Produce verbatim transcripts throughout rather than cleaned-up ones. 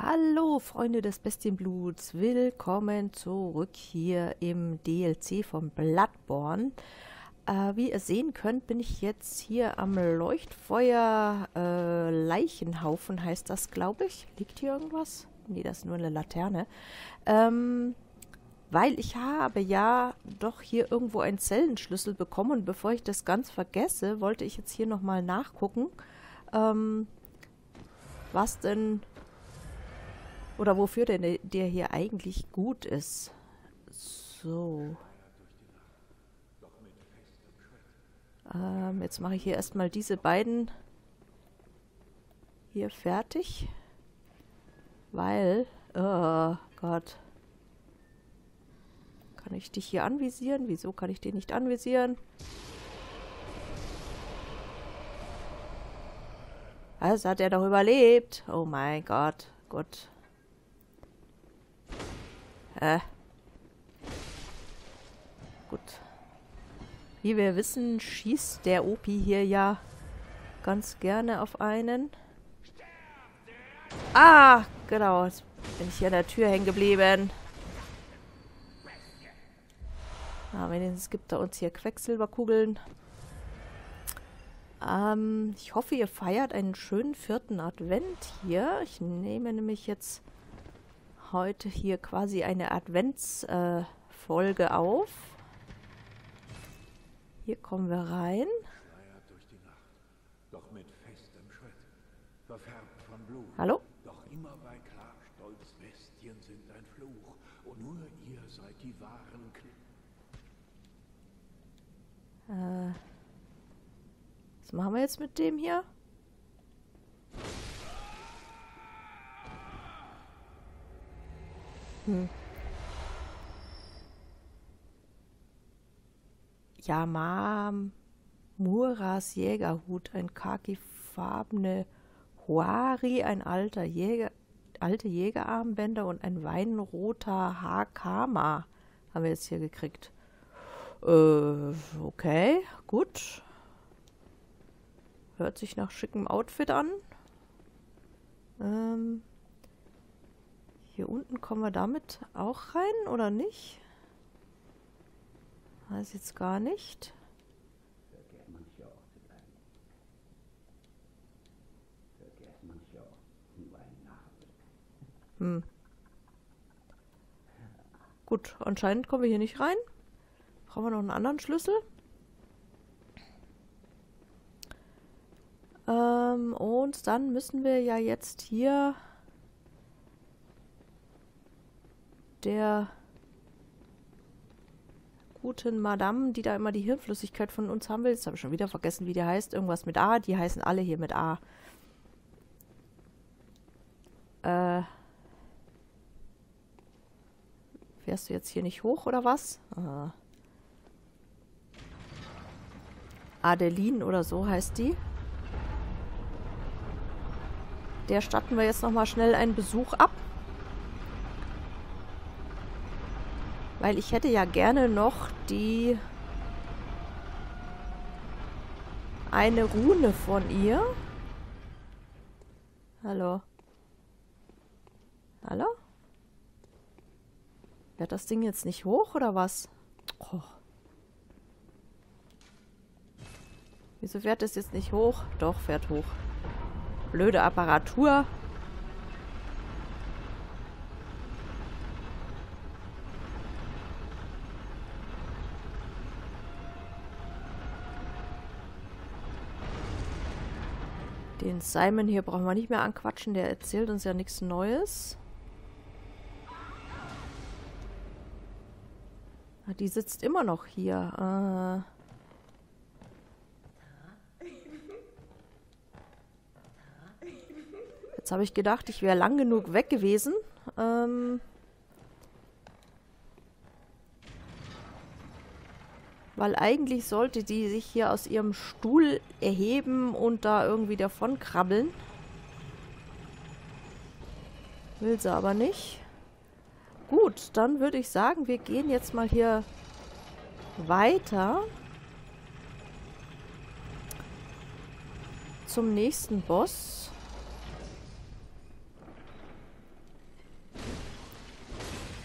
Hallo Freunde des Bestienbluts, willkommen zurück hier im D L C von Bloodborne. Äh, wie ihr sehen könnt, bin ich jetzt hier am Leuchtfeuer äh, Leichenhaufen, heißt das, glaube ich. Liegt hier irgendwas? Nee, das ist nur eine Laterne. Ähm, weil ich habe ja doch hier irgendwo einen Zellenschlüssel bekommen und bevor ich das ganz vergesse, wollte ich jetzt hier nochmal nachgucken, ähm, was denn oder wofür denn der hier eigentlich gut ist. So. Ähm, jetzt mache ich hier erstmal diese beiden hier fertig. Weil, oh Gott. Kann ich dich hier anvisieren? Wieso kann ich den nicht anvisieren? Also hat er doch überlebt. Oh mein Gott. Gut. Äh. Gut. Wie wir wissen, schießt der Opi hier ja ganz gerne auf einen. Ah, genau. Jetzt bin ich hier an der Tür hängen geblieben. Ah, wenigstens gibt er uns hier Quecksilberkugeln. Ähm, ich hoffe, ihr feiert einen schönen vierten Advent hier. Ich nehme nämlich jetzt heute hier quasi eine Adventsfolge äh, auf. Hier kommen wir rein. Durch die Nacht, doch mit festem Schritt, verfärbt von Blut. Hallo? Doch immer bei Klagstolz Bestien sind ein Fluch, und nur ihr seid die wahren Kl Äh, was machen wir jetzt mit dem hier? Hm. Yamam Muras Jägerhut, ein khakifarbene Huari, ein alter Jäger, alte Jägerarmbänder und ein weinroter Hakama haben wir jetzt hier gekriegt. Äh, okay, gut. Hört sich nach schickem Outfit an. Ähm, hier unten kommen wir damit auch rein, oder nicht? Weiß jetzt gar nicht. Hm. Gut, anscheinend kommen wir hier nicht rein. Brauchen wir noch einen anderen Schlüssel. Ähm, und dann müssen wir ja jetzt hier der guten Madame, die da immer die Hirnflüssigkeit von uns haben will. Jetzt habe ich schon wieder vergessen, wie die heißt. Irgendwas mit A. Die heißen alle hier mit A. Äh. Fährst du jetzt hier nicht hoch, oder was? Ah. Adeline oder so heißt die. Der statten wir jetzt nochmal schnell einen Besuch ab. Weil ich hätte ja gerne noch die eine Rune von ihr. Hallo? Hallo? Fährt das Ding jetzt nicht hoch, oder was? Oh. Wieso fährt es jetzt nicht hoch? Doch, fährt hoch. Blöde Apparatur. Den Simon hier brauchen wir nicht mehr anquatschen, der erzählt uns ja nichts Neues. Die sitzt immer noch hier. Äh Jetzt habe ich gedacht, ich wäre lang genug weg gewesen. Ähm Weil eigentlich sollte die sich hier aus ihrem Stuhl erheben und da irgendwie davon krabbeln. Will sie aber nicht. Gut, dann würde ich sagen, wir gehen jetzt mal hier weiter zum nächsten Boss.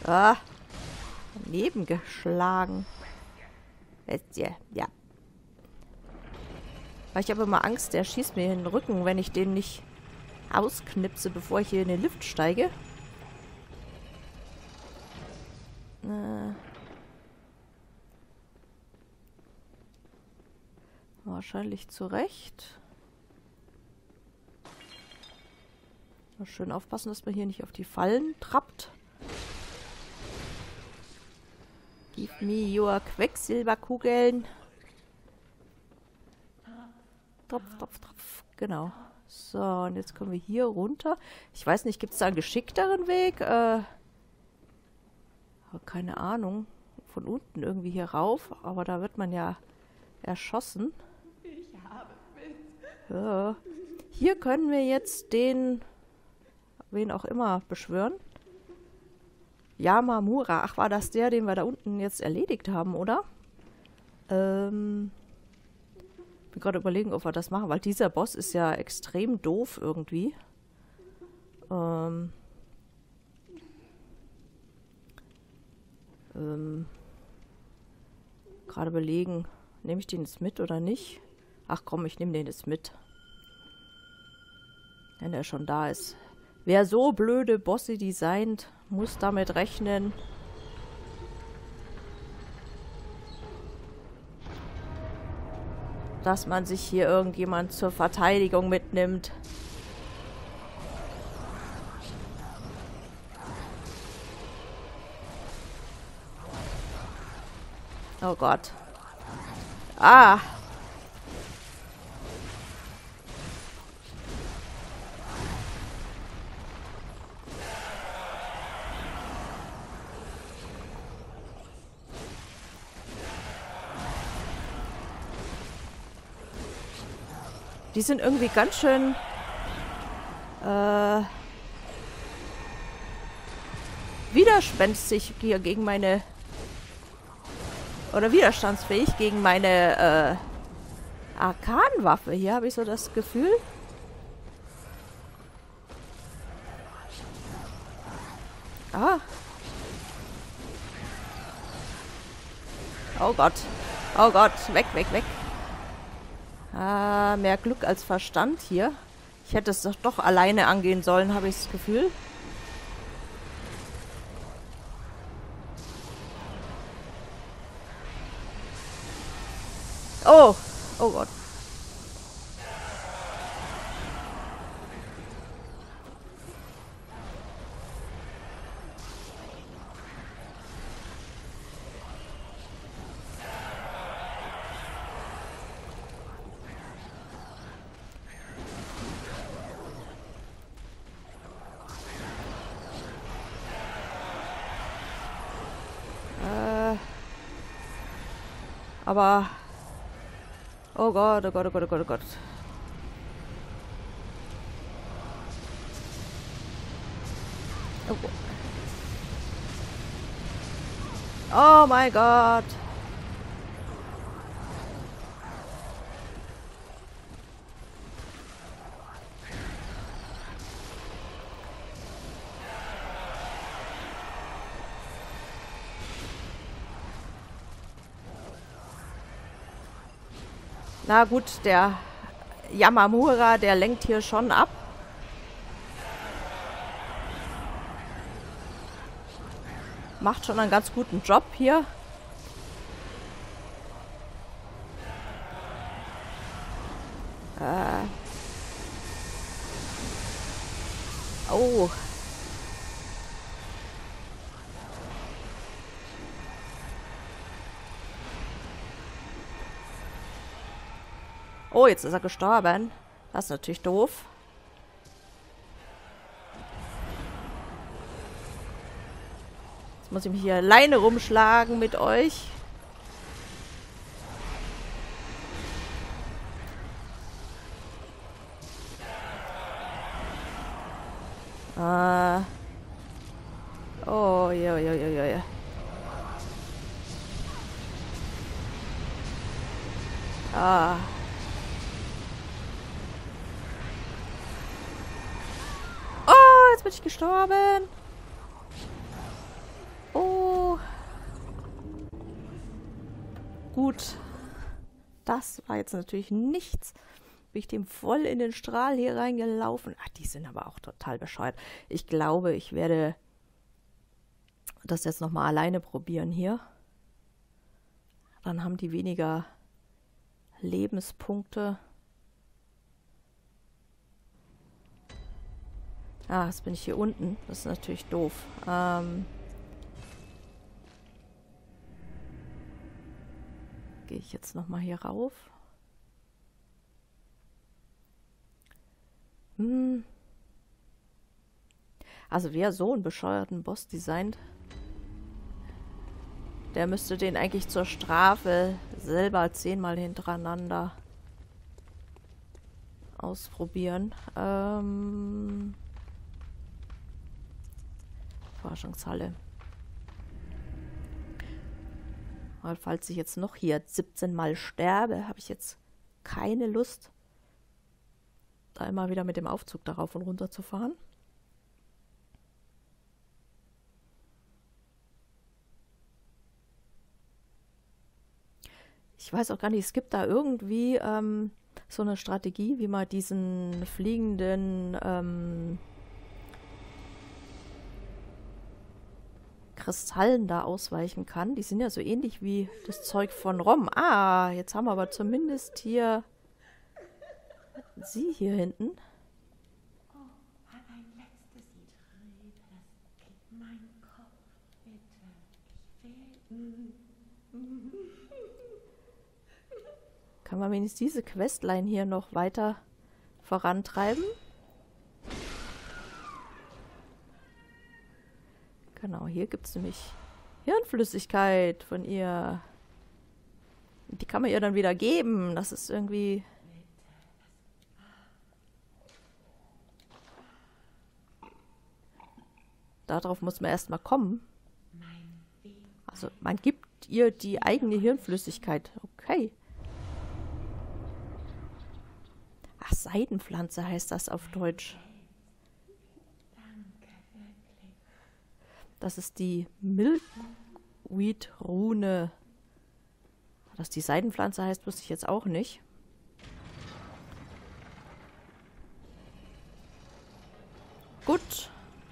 Ah, daneben geschlagen. Bestie, ja. Weil ich habe immer Angst, der schießt mir in den Rücken, wenn ich den nicht ausknipse, bevor ich hier in den Lift steige. Äh. Wahrscheinlich zu Recht. Mal schön aufpassen, dass man hier nicht auf die Fallen trappt. Give me your Quecksilberkugeln. Tropf, tropf, tropf. Genau. So, und jetzt kommen wir hier runter. Ich weiß nicht, gibt es da einen geschickteren Weg? Äh, keine Ahnung. Von unten irgendwie hier rauf. Aber da wird man ja erschossen. Ja. Hier können wir jetzt den, wen auch immer, beschwören. Yamamura. Ach, war das der, den wir da unten jetzt erledigt haben, oder? Ähm... Ich bin gerade überlegen, ob wir das machen, weil dieser Boss ist ja extrem doof irgendwie. Ähm... ähm gerade überlegen, nehme ich den jetzt mit oder nicht? Ach komm, ich nehme den jetzt mit. Wenn er schon da ist. Wer so blöde Bosse designt, muss damit rechnen. Dass man sich hier irgendjemand zur Verteidigung mitnimmt. Oh Gott. Ah! Die sind irgendwie ganz schön äh, widerspenstig hier gegen meine oder widerstandsfähig gegen meine äh, Arkanwaffe. Hier habe ich so das Gefühl. Ah. Oh Gott. Oh Gott. Weg, weg, weg. Ah, mehr Glück als Verstand hier. Ich hätte es doch, doch alleine angehen sollen, habe ich das Gefühl. Oh! Oh Gott. Aber... Oh Gott, oh Gott, oh Gott, oh Gott, oh Gott. Oh, oh mein Gott. Na gut, der Yamamura, der lenkt hier schon ab. Macht schon einen ganz guten Job hier. Äh. Oh. Oh, jetzt ist er gestorben. Das ist natürlich doof. Jetzt muss ich mich hier alleine rumschlagen mit euch. Ah. Oh, ja, ja, ja, ja, ja. Ah. Oh, jetzt bin ich gestorben. Gut. Das war jetzt natürlich nichts. Bin ich dem voll in den Strahl hier reingelaufen. Ach, die sind aber auch total bescheuert. Ich glaube, ich werde das jetzt nochmal alleine probieren hier. Dann haben die weniger Lebenspunkte. Ah, jetzt bin ich hier unten. Das ist natürlich doof. Ähm... Gehe ich jetzt nochmal hier rauf. Hm. Also wer so einen bescheuerten Boss designt, der müsste den eigentlich zur Strafe selber zehnmal hintereinander ausprobieren. Ähm Forschungshalle. Weil falls ich jetzt noch hier siebzehn Mal sterbe, habe ich jetzt keine Lust, da immer wieder mit dem Aufzug darauf und runter zu fahren. Ich weiß auch gar nicht, es gibt da irgendwie ähm, so eine Strategie, wie man diesen fliegenden ähm, Kristallen da ausweichen kann. Die sind ja so ähnlich wie das Zeug von Rom. Ah, jetzt haben wir aber zumindest hier sie hier hinten. Oh, ein letztes Lied, das gibt mein Kopf, bitte. Ich will... Kann man wenigstens diese Questline hier noch weiter vorantreiben? Genau, hier gibt es nämlich Hirnflüssigkeit von ihr. Die kann man ihr dann wieder geben. Das ist irgendwie... Darauf muss man erstmal kommen. Also man gibt ihr die eigene Hirnflüssigkeit. Okay. Ach, Seidenpflanze heißt das auf Deutsch. Das ist die Milkweed-Rune. Dass die Seidenpflanze heißt, wusste ich jetzt auch nicht. Gut.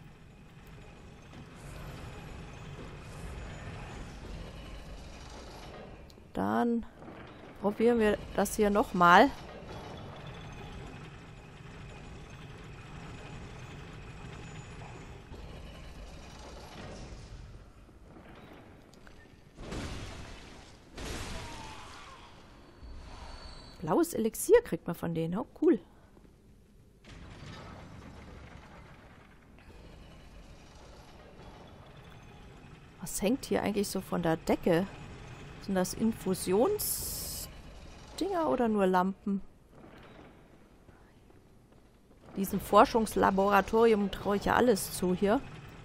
Dann probieren wir das hier nochmal. Blaues Elixier kriegt man von denen. Oh, cool. Was hängt hier eigentlich so von der Decke? Sind das Infusionsdinger oder nur Lampen? Diesem Forschungslaboratorium traue ich ja alles zu hier.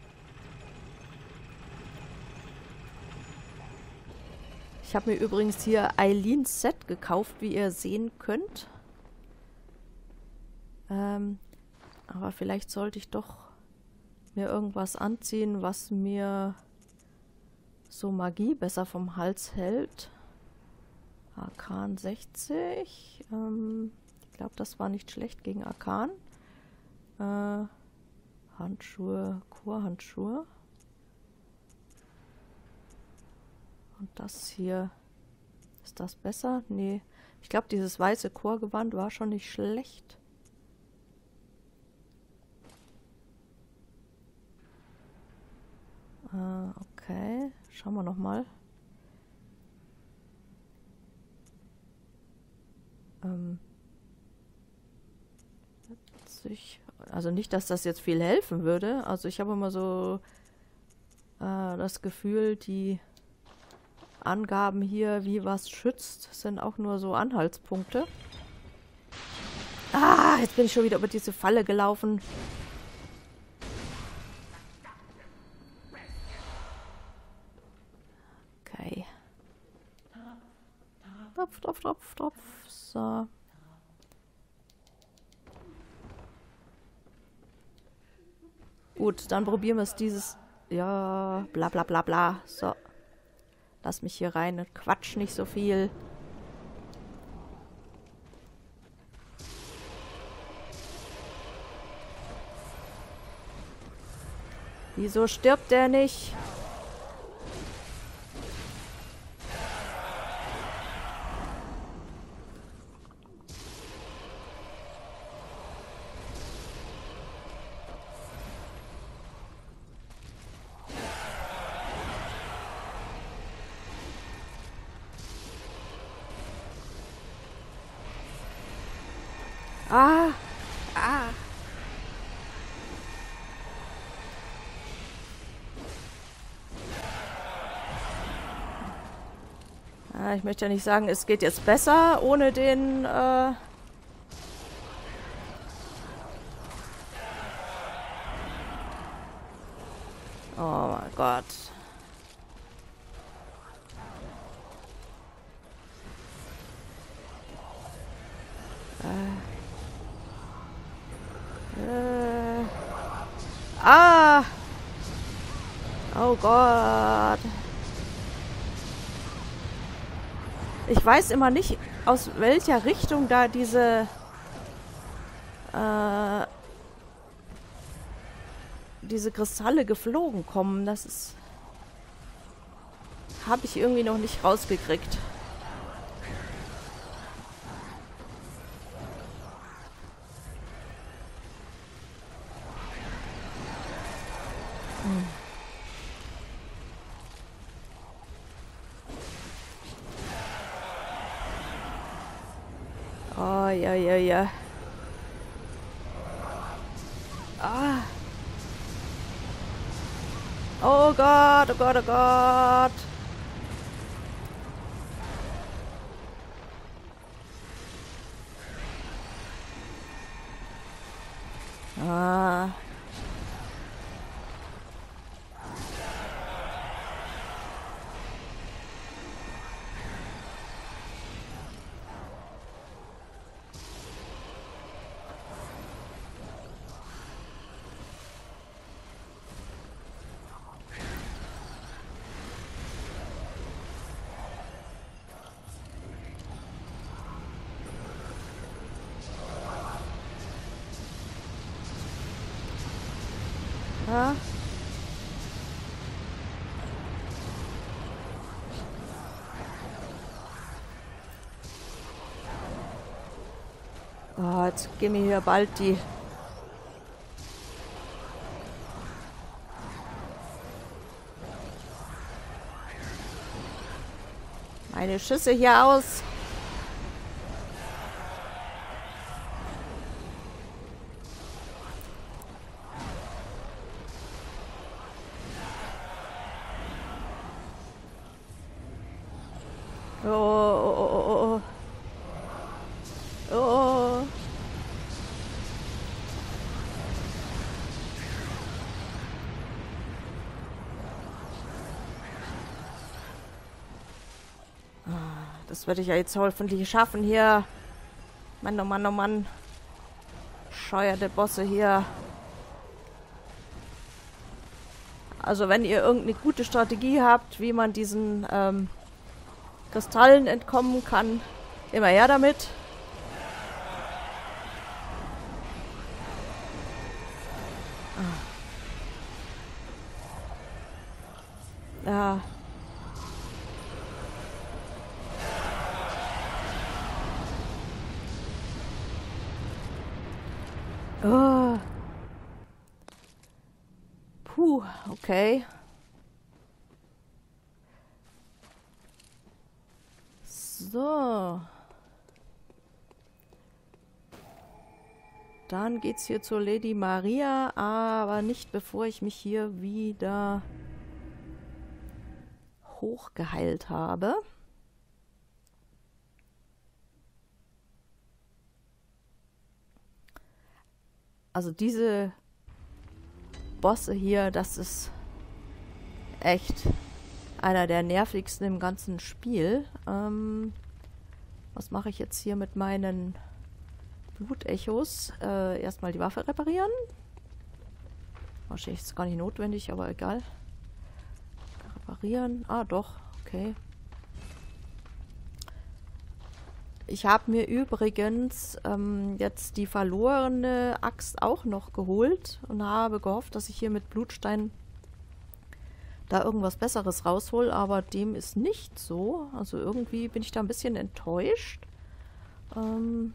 Ich habe mir übrigens hier Eileens Set gekauft, wie ihr sehen könnt. Ähm, aber vielleicht sollte ich doch mir irgendwas anziehen, was mir so Magie besser vom Hals hält. Arkan sechzig. Ähm, ich glaube, das war nicht schlecht gegen Arkan. Äh, Handschuhe, Chorhandschuhe. Und das hier, ist das besser? Nee. Ich glaube, dieses weiße Chorgewand war schon nicht schlecht. Äh, okay. Schauen wir nochmal. Ähm. Also nicht, dass das jetzt viel helfen würde. Also ich habe immer so äh, das Gefühl, die Angaben hier, wie was schützt, sind auch nur so Anhaltspunkte. Ah, jetzt bin ich schon wieder über diese Falle gelaufen. Okay. Tropf, tropf, tropf, tropf. So. Gut, dann probieren wir es dieses... Ja, bla bla bla bla. So. Lass mich hier rein und quatsch nicht so viel. Wieso stirbt der nicht? Ah! Ah! Ah, ich möchte ja nicht sagen, es geht jetzt besser ohne den, äh... Oh mein Gott. Äh. Ah! Oh Gott. Ich weiß immer nicht, aus welcher Richtung da diese äh, diese Kristalle geflogen kommen. Das ist... habe ich irgendwie noch nicht rausgekriegt. Hm. Oh, ja, ja, ja. Ah. Oh Gott, oh Gott, oh Gott. Ah. Ja. Oh, jetzt gehen mir hier bald die... meine Schüsse hier aus. Oh, oh, oh, oh, oh. Oh. Das werde ich ja jetzt hoffentlich schaffen hier. Mann, oh Mann, oh Mann. Scheuerte Bosse hier. Also wenn ihr irgendeine gute Strategie habt, wie man diesen ähm, Kristallen entkommen kann, immer her damit. Ja. Oh. Puh, okay. So. Dann geht's hier zur Lady Maria, aber nicht bevor ich mich hier wieder hochgeheilt habe. Also diese Bosse hier, das ist echt einer der nervigsten im ganzen Spiel. Ähm, was mache ich jetzt hier mit meinen Blutechos? Äh, erstmal die Waffe reparieren. Wahrscheinlich ist es gar nicht notwendig, aber egal. Reparieren. Ah, doch. Okay. Ich habe mir übrigens ähm, jetzt die verlorene Axt auch noch geholt und habe gehofft, dass ich hier mit Blutstein da irgendwas Besseres raushol, aber dem ist nicht so. Also irgendwie bin ich da ein bisschen enttäuscht. Ähm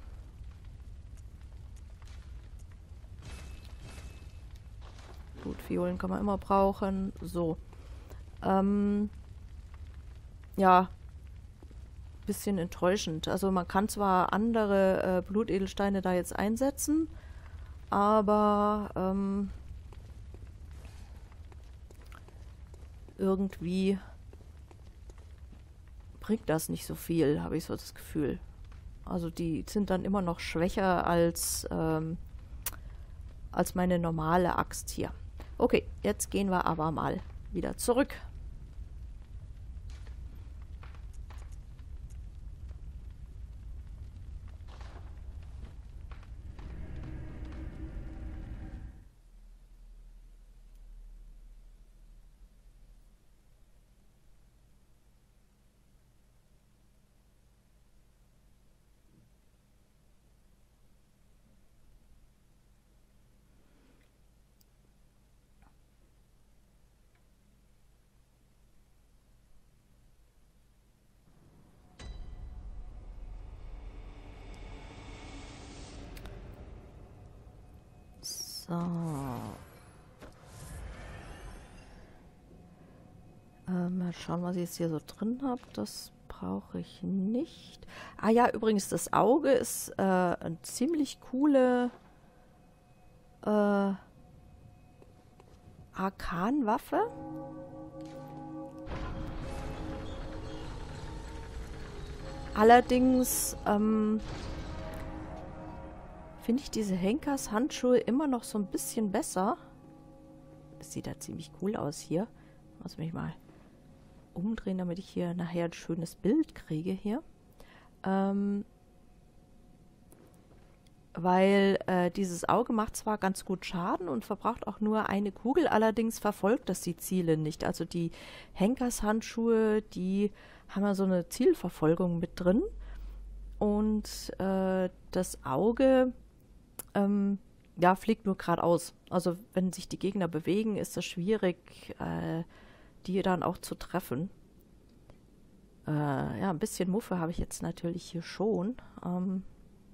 Gut, Violen kann man immer brauchen. So. Ähm ja, bisschen enttäuschend. Also man kann zwar andere äh, Blutedelsteine da jetzt einsetzen, aber ähm irgendwie bringt das nicht so viel, habe ich so das Gefühl. Also die sind dann immer noch schwächer als, ähm, als meine normale Axt hier. Okay, jetzt gehen wir aber mal wieder zurück. So. Ähm, mal schauen, was ich jetzt hier so drin habe. Das brauche ich nicht. Ah ja, übrigens, das Auge ist äh, eine ziemlich coole äh, Arkanwaffe. Allerdings ähm, finde ich diese Henkers-Handschuhe immer noch so ein bisschen besser. Das sieht da ziemlich cool aus hier. Muss mich mal umdrehen, damit ich hier nachher ein schönes Bild kriege hier. Ähm, weil äh, dieses Auge macht zwar ganz gut Schaden und verbraucht auch nur eine Kugel, allerdings verfolgt das die Ziele nicht. Also die Henkers-Handschuhe, die haben ja so eine Zielverfolgung mit drin. Und äh, das Auge ähm, ja, fliegt nur geradeaus. Also wenn sich die Gegner bewegen, ist es schwierig, äh, die dann auch zu treffen. Äh, ja, ein bisschen Muffe habe ich jetzt natürlich hier schon. Ähm,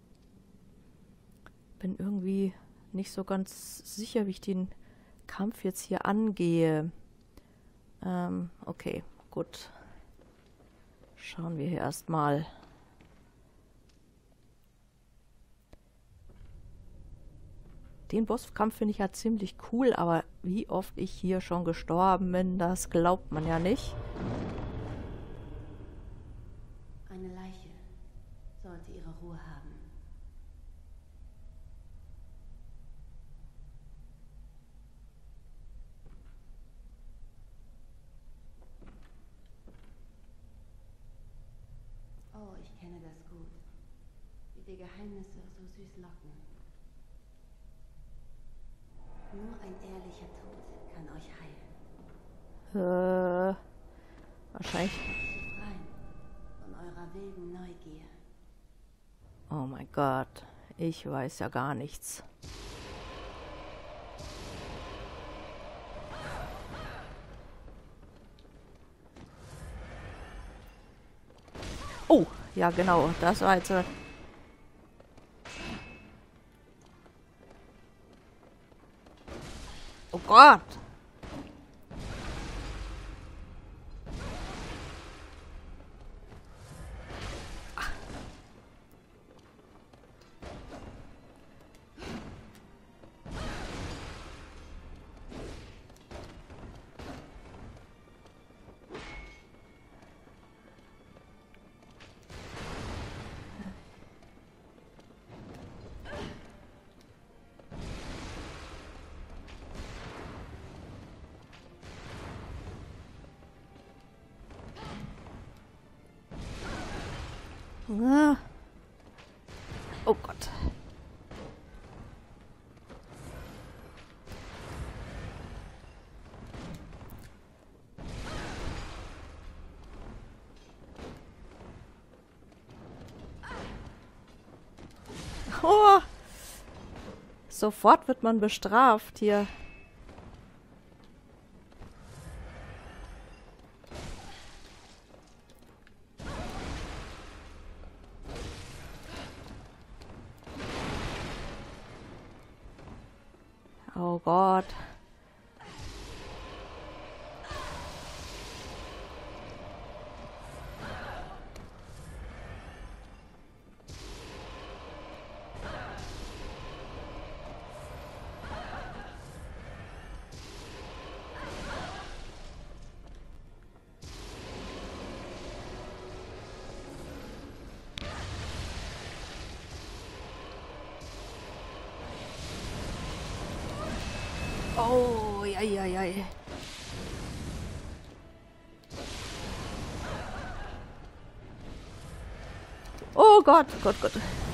bin irgendwie nicht so ganz sicher, wie ich den Kampf jetzt hier angehe. Ähm, okay, gut. Schauen wir hier erstmal. Den Bosskampf finde ich ja ziemlich cool, aber wie oft ich hier schon gestorben bin, das glaubt man ja nicht. Eine Leiche sollte ihre Ruhe haben. Oh, ich kenne das gut. Wie die Geheimnisse so süß locken. Nur ein ehrlicher Tod kann euch heilen. Äh, wahrscheinlich. Befreien von eurer wilden Neugier. Oh mein Gott, ich weiß ja gar nichts. Oh, ja genau, das war jetzt... Oh Gott! Ah. Oh Gott. Oh. Sofort wird man bestraft hier. Oh Gott. Oh, ja, ja, ja. Oh Gott, Gott, Gott.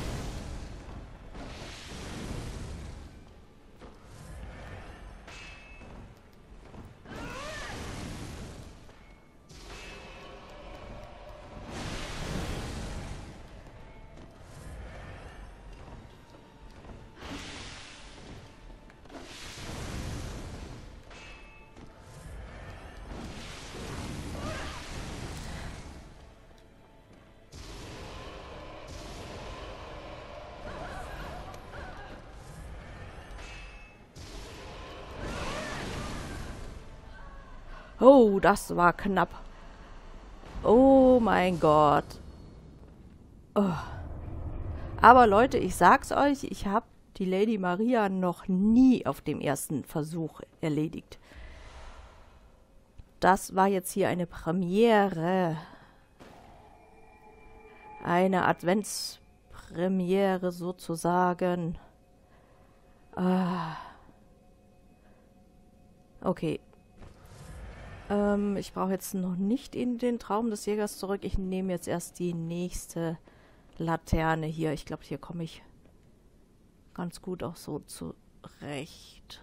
Oh, das war knapp. Oh mein Gott. Oh. Aber Leute, ich sag's euch, ich habe die Lady Maria noch nie auf dem ersten Versuch erledigt. Das war jetzt hier eine Premiere. Eine Adventspremiere sozusagen. Ah. Okay. Ähm, ich brauche jetzt noch nicht in den Traum des Jägers zurück. Ich nehme jetzt erst die nächste Laterne hier. Ich glaube, hier komme ich ganz gut auch so zurecht.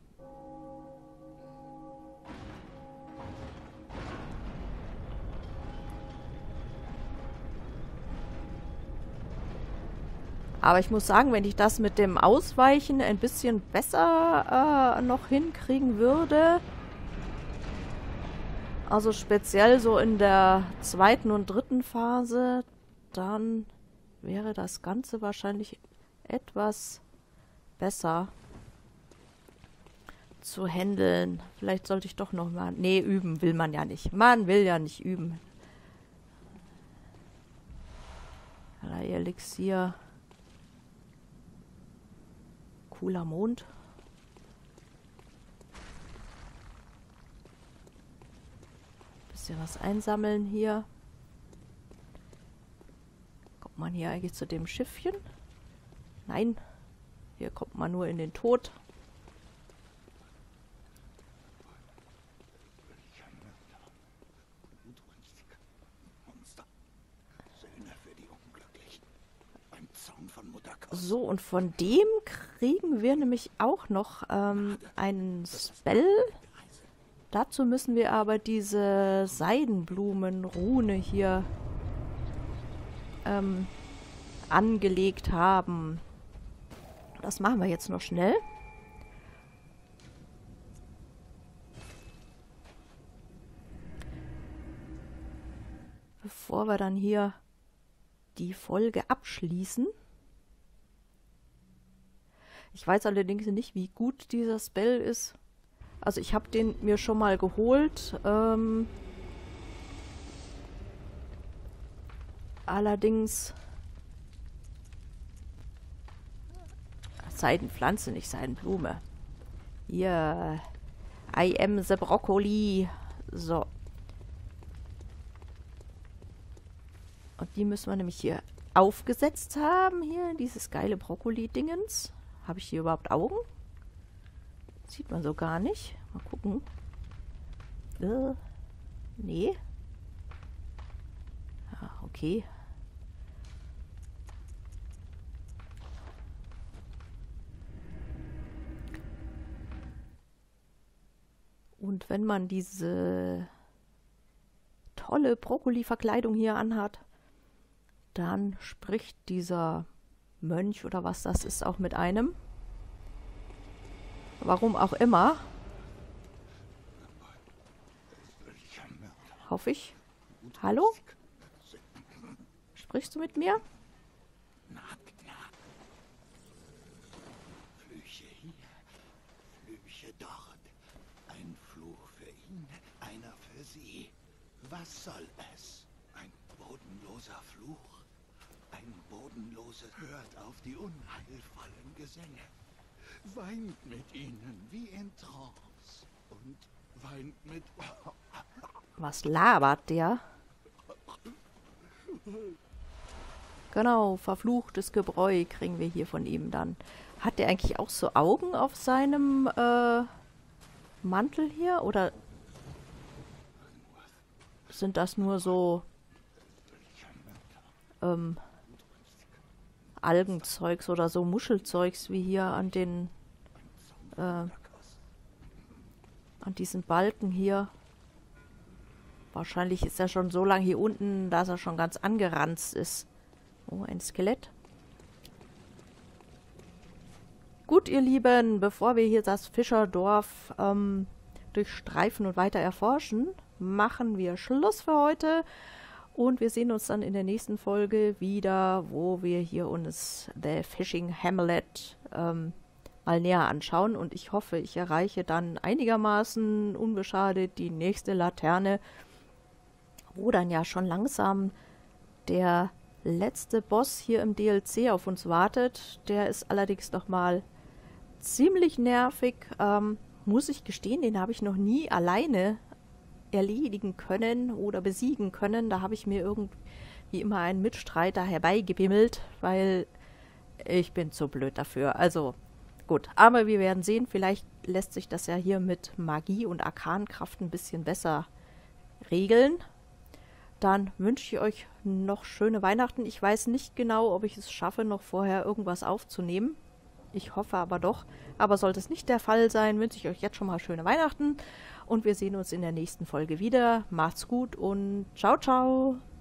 Aber ich muss sagen, wenn ich das mit dem Ausweichen ein bisschen besser äh, noch hinkriegen würde, also speziell so in der zweiten und dritten Phase, dann wäre das Ganze wahrscheinlich etwas besser zu handeln. Vielleicht sollte ich doch noch mal... Nee, üben will man ja nicht. Man will ja nicht üben. Elixier. Cooler Mond. Bisschen was einsammeln hier. Kommt man hier eigentlich zu dem Schiffchen? Nein. Hier kommt man nur in den Tod. So, und von dem kriegen wir nämlich auch noch ähm, einen Spell. Dazu müssen wir aber diese Seidenblumenrune hier ähm, angelegt haben. Das machen wir jetzt noch schnell. Bevor wir dann hier die Folge abschließen. Ich weiß allerdings nicht, wie gut dieser Spell ist. Also ich habe den mir schon mal geholt. Ähm, allerdings Seidenpflanze, nicht Seidenblume. Hier. I am the Broccoli. So. Und die müssen wir nämlich hier aufgesetzt haben. Hier, dieses geile Brokkoli-Dingens. Habe ich hier überhaupt Augen? Sieht man so gar nicht. Mal gucken. Äh, nee. Ja, okay. Und wenn man diese tolle Brokkoli-Verkleidung hier anhat, dann spricht dieser Mönch oder was das ist auch mit einem. Warum auch immer. Hoffe ich. Hallo? Sprichst du mit mir? Flüche hier, Flüche dort. Ein Fluch für ihn, einer für sie. Was soll es? Ein bodenloser Fluch? Ein bodenloses hört auf die unheilvollen Gesänge. Weint mit ihnen wie in Trance. Und weint mit... Was labert der? Genau, verfluchtes Gebräu kriegen wir hier von ihm dann. Hat der eigentlich auch so Augen auf seinem äh, Mantel hier? Oder sind das nur so ähm, Algenzeugs oder so Muschelzeugs wie hier an den äh, an diesen Balken hier? Wahrscheinlich ist er schon so lange hier unten, dass er schon ganz angeranzt ist. Oh, ein Skelett. Gut, ihr Lieben, bevor wir hier das Fischerdorf ähm, durchstreifen und weiter erforschen, machen wir Schluss für heute. Und wir sehen uns dann in der nächsten Folge wieder, wo wir hier uns The Fishing Hamlet ähm, mal näher anschauen. Und ich hoffe, ich erreiche dann einigermaßen unbeschadet die nächste Laterne, wo dann ja schon langsam der letzte Boss hier im D L C auf uns wartet. Der ist allerdings noch mal ziemlich nervig, ähm, muss ich gestehen, den habe ich noch nie alleine erledigen können oder besiegen können. Da habe ich mir irgendwie immer einen Mitstreiter herbeigebimmelt, weil ich bin zu blöd dafür. Also gut, aber wir werden sehen, vielleicht lässt sich das ja hier mit Magie und Arkankraft ein bisschen besser regeln. Dann wünsche ich euch noch schöne Weihnachten. Ich weiß nicht genau, ob ich es schaffe, noch vorher irgendwas aufzunehmen. Ich hoffe aber doch. Aber sollte es nicht der Fall sein, wünsche ich euch jetzt schon mal schöne Weihnachten. Und wir sehen uns in der nächsten Folge wieder. Macht's gut und ciao, ciao.